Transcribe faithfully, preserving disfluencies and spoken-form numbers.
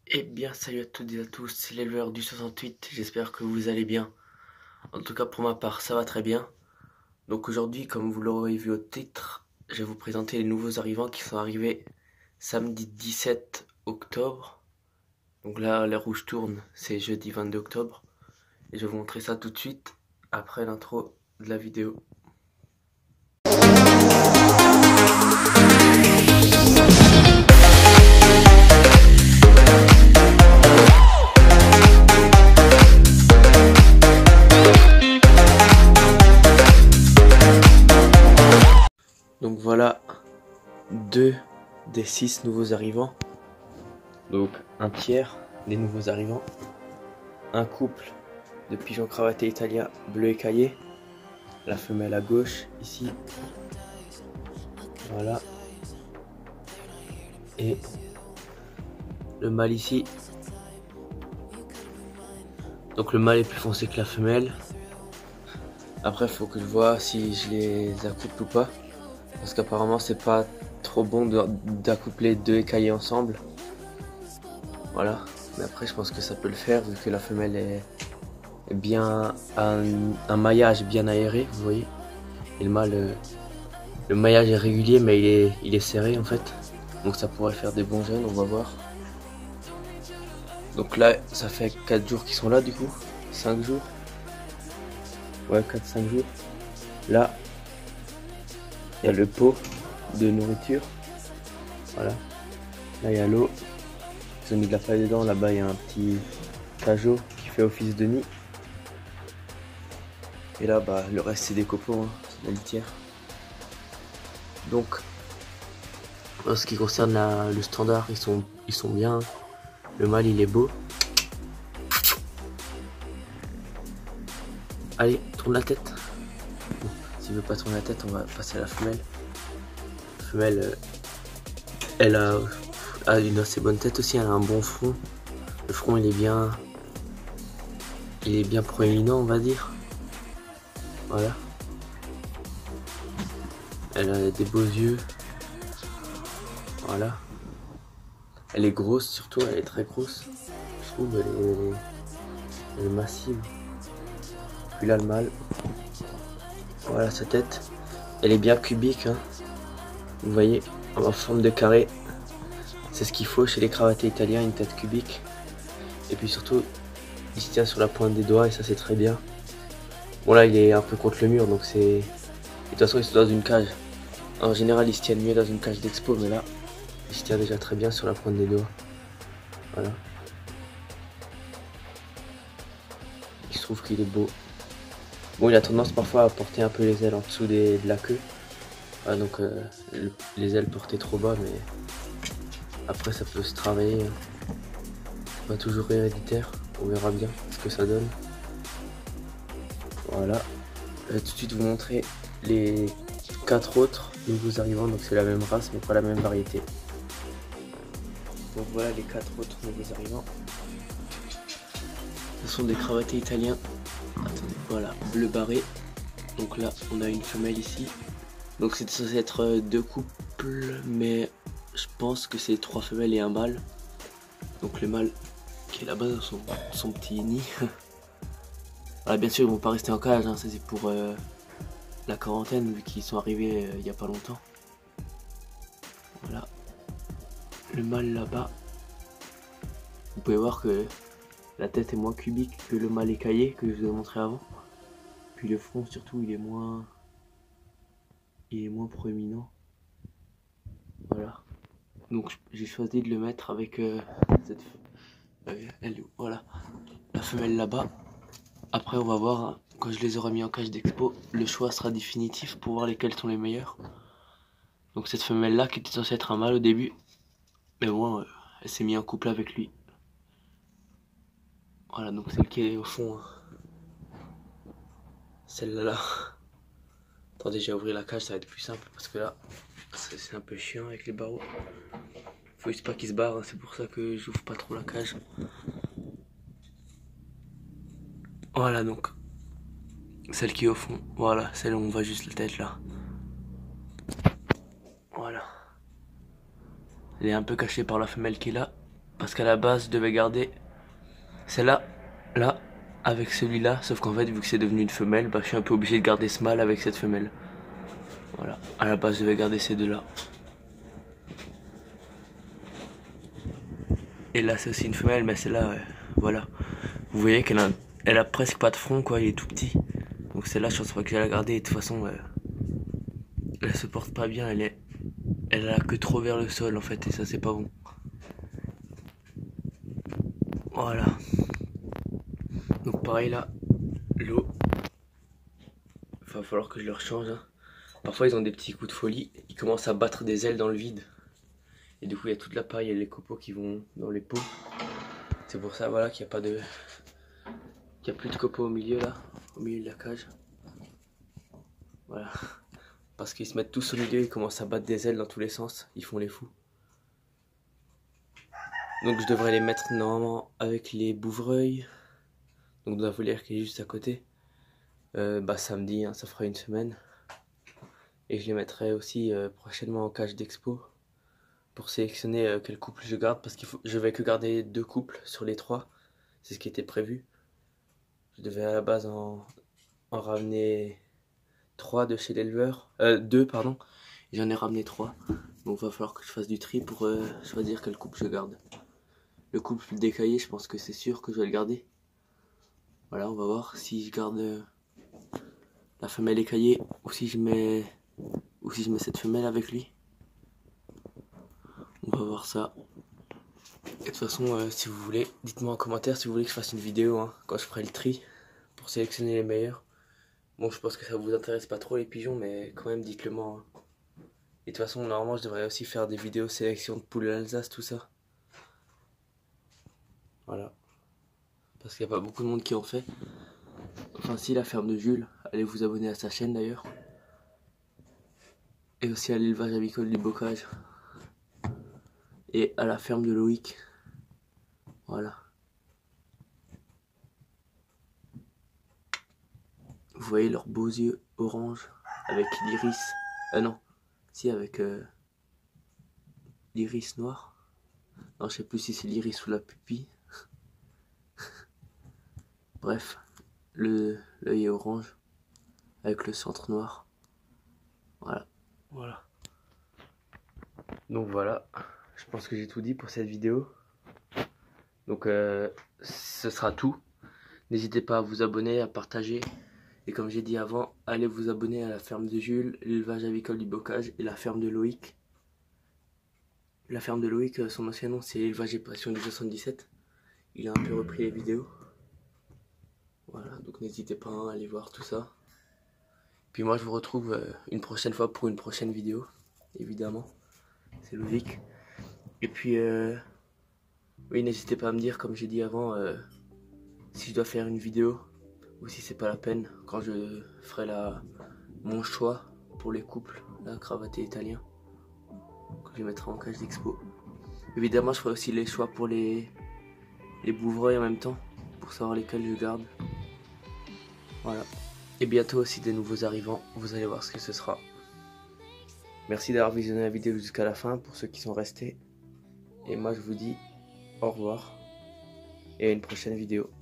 Eh bien, salut à toutes et à tous, c'est l'éleveur du soixante-huit, j'espère que vous allez bien. En tout cas, pour ma part, ça va très bien. Donc aujourd'hui, comme vous l'aurez vu au titre, je vais vous présenter les nouveaux arrivants qui sont arrivés samedi dix-sept octobre. Donc là, l'heure où je tourne, c'est jeudi vingt-deux octobre. Et je vais vous montrer ça tout de suite, après l'intro de la vidéo. Donc voilà, deux des six nouveaux arrivants. Donc un tiers des nouveaux arrivants. Un couple de pigeons cravatés italiens bleu écaillé. La femelle à gauche, ici. Voilà. Et le mâle ici. Donc le mâle est plus foncé que la femelle. Après, il faut que je vois si je les accouple ou pas. Parce qu'apparemment, c'est pas trop bon d'accoupler deux écaillés ensemble. Voilà. Mais après, je pense que ça peut le faire vu que la femelle est bien un, un maillage bien aéré, vous voyez. Et le mâle, le maillage est régulier, mais il est, il est serré en fait. Donc ça pourrait faire des bons jeunes, on va voir. Donc là, ça fait quatre jours qu'ils sont là du coup. cinq jours. Ouais, quatre cinq jours. Là, il y a le pot de nourriture. Voilà. Là, il y a l'eau. Ils ont mis de la paille dedans. Là-bas, il y a un petit cajot qui fait office de nid. Et là, bah, le reste, c'est des copeaux. Hein. C'est la litière. Donc, en ce qui concerne la, le standard, ils sont, ils sont bien. Le mâle, il est beau. Allez, tourne la tête. Bon, s'il veut pas tourner la tête, on va passer à la femelle. La femelle, euh, elle a, a une assez bonne tête aussi. Elle a un bon front. Le front, il est bien, il est bien proéminent, on va dire. Voilà. Elle a des beaux yeux. Voilà. Elle est grosse surtout, elle est très grosse. Je trouve elle est, elle est, elle est massive. Puis là le mâle. Voilà sa tête. Elle est bien cubique. Hein. Vous voyez, en forme de carré. C'est ce qu'il faut chez les cravatés italiens, une tête cubique. Et puis surtout, il se tient sur la pointe des doigts et ça c'est très bien. Bon là il est un peu contre le mur donc c'est... De toute façon il se dans une cage. En général il se tient mieux dans une cage d'expo mais là il se tient déjà très bien sur la pointe des doigts. Voilà. Il se trouve qu'il est beau. Bon, il a tendance parfois à porter un peu les ailes en dessous des, de la queue. Ah, donc euh, le, les ailes portées trop bas, mais après ça peut se travailler. C'est pas toujours héréditaire. On verra bien ce que ça donne. Voilà. Je vais tout de suite vous montrer les quatre autres nouveaux arrivants. Donc c'est la même race mais pas la même variété. Donc voilà les quatre autres nouveaux arrivants. Ce sont des cravatés italiens. Attendez, voilà, bleu barré. Donc là, on a une femelle ici. Donc c'est censé être deux couples, mais je pense que c'est trois femelles et un mâle. Donc le mâle qui est là-bas dans son, son petit nid. Voilà, bien sûr, ils vont pas rester en cage, hein, ça c'est pour euh, la quarantaine, vu qu'ils sont arrivés euh, il y a pas longtemps. Voilà. Le mâle là-bas. Vous pouvez voir que la tête est moins cubique que le mâle écaillé que je vous ai montré avant. Puis le front surtout il est moins. Il est moins proéminent. Voilà. Donc j'ai choisi de le mettre avec euh, cette. Euh, elle, voilà. La femelle là-bas. Après on va voir, hein, quand je les aurai mis en cage d'expo, le choix sera définitif pour voir lesquels sont les meilleurs. Donc cette femelle là qui était censée être un mâle au début. Mais bon, euh, elle s'est mise en couple avec lui. Voilà, donc celle qui est au fond. Hein. Celle-là là. Attendez, j'ai ouvert la cage, ça va être plus simple parce que là, c'est un peu chiant avec les barreaux. Faut juste pas qu'ils se barrent, hein, c'est pour ça que j'ouvre pas trop la cage. Voilà donc. Celle qui est au fond. Voilà, celle où on voit juste la tête là. Voilà. Elle est un peu cachée par la femelle qui est là. Parce qu'à la base, je devais garder celle-là, là, avec celui-là. Sauf qu'en fait, vu que c'est devenu une femelle, bah, je suis un peu obligé de garder ce mâle avec cette femelle. Voilà, à la base, je devais garder ces deux-là. Et là, c'est aussi une femelle, mais celle-là, euh, voilà. Vous voyez qu'elle a, elle a presque pas de front, quoi, il est tout petit. Donc celle-là, je pense pas que je vais la garder. Et de toute façon, euh, elle se porte pas bien, elle est, elle a que trop vers le sol, en fait, et ça, c'est pas bon. Voilà. Donc pareil, là, l'eau, il va falloir que je leur change. Hein. Parfois, ils ont des petits coups de folie, ils commencent à battre des ailes dans le vide. Et du coup, il y a toute la paille et les copeaux qui vont dans les pots. C'est pour ça, voilà, qu'il n'y a pas de... qu'il n'y a plus de copeaux au milieu, là, au milieu de la cage. Voilà. Parce qu'ils se mettent tous au milieu, ils commencent à battre des ailes dans tous les sens, ils font les fous. Donc je devrais les mettre normalement avec les bouvreuils. Donc dans la volière qui est juste à côté. Euh, bah samedi, hein, ça fera une semaine. Et je les mettrai aussi euh, prochainement en cage d'expo. Pour sélectionner euh, quel couple je garde. Parce que je vais que garder deux couples sur les trois. C'est ce qui était prévu. Je devais à la base en, en ramener trois de chez l'éleveur. Euh, deux, pardon. J'en ai ramené trois. Donc il va falloir que je fasse du tri pour euh, choisir quel couple je garde. Le couple décaillé, je pense que c'est sûr que je vais le garder. Voilà, on va voir si je garde euh, la femelle écaillée ou si je mets ou si je mets cette femelle avec lui. On va voir ça. Et de toute façon, euh, si vous voulez, dites-moi en commentaire si vous voulez que je fasse une vidéo hein, quand je ferai le tri pour sélectionner les meilleurs. Bon, je pense que ça vous intéresse pas trop les pigeons, mais quand même, dites-le moi. Hein. Et de toute façon, normalement, je devrais aussi faire des vidéos sélection de poules Alsace, tout ça. Voilà. Parce qu'il n'y a pas beaucoup de monde qui en fait. Enfin si, la ferme de Jules, allez vous abonner à sa chaîne d'ailleurs. Et aussi à l'élevage avicole du Bocage. Et à la ferme de Loïc. Voilà. Vous voyez leurs beaux yeux orange avec l'iris. Ah non, si avec euh, l'iris noir. Non, je sais plus si c'est l'iris ou la pupille. Bref, le l'œil est orange avec le centre noir. Voilà. Voilà. Donc voilà, je pense que j'ai tout dit pour cette vidéo. Donc euh, ce sera tout. N'hésitez pas à vous abonner, à partager. Et comme j'ai dit avant, allez vous abonner à la ferme de Jules, l'élevage avicole du Bocage et la ferme de Loïc. La ferme de Loïc, son ancien nom c'est l'élevage et passion du soixante-dix-sept. Il a un peu repris les vidéos. Voilà, donc n'hésitez pas à aller voir tout ça. Puis moi je vous retrouve une prochaine fois pour une prochaine vidéo, évidemment. C'est logique. Et puis, euh, oui, n'hésitez pas à me dire, comme j'ai dit avant, euh, si je dois faire une vidéo ou si c'est pas la peine quand je ferai la, mon choix pour les couples, la cravaté italien, que je mettrai en cage d'expo. Évidemment, je ferai aussi les choix pour les, les bouvreuils en même temps, pour savoir lesquels je garde. Voilà. Et bientôt aussi des nouveaux arrivants, vous allez voir ce que ce sera. Merci d'avoir visionné la vidéo jusqu'à la fin pour ceux qui sont restés. Et moi je vous dis au revoir et à une prochaine vidéo.